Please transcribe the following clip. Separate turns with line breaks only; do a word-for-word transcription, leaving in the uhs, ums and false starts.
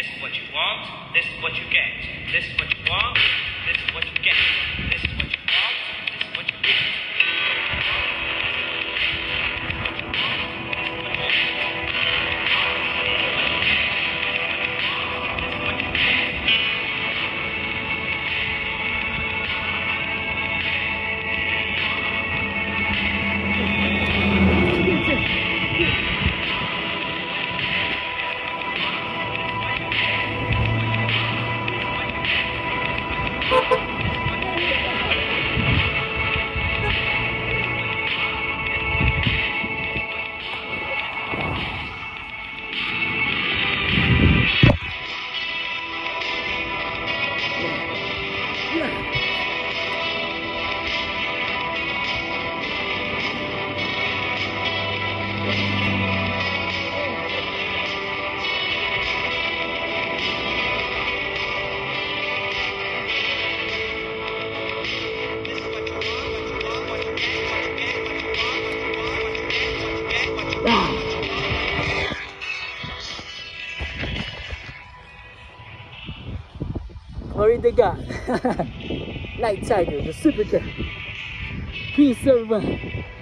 This is what you want, this is what you get. This is what you want, this is what you get. This is what you want, this is what you get.
Glory to God. Light Tiger, the super cat. Peace, everyone.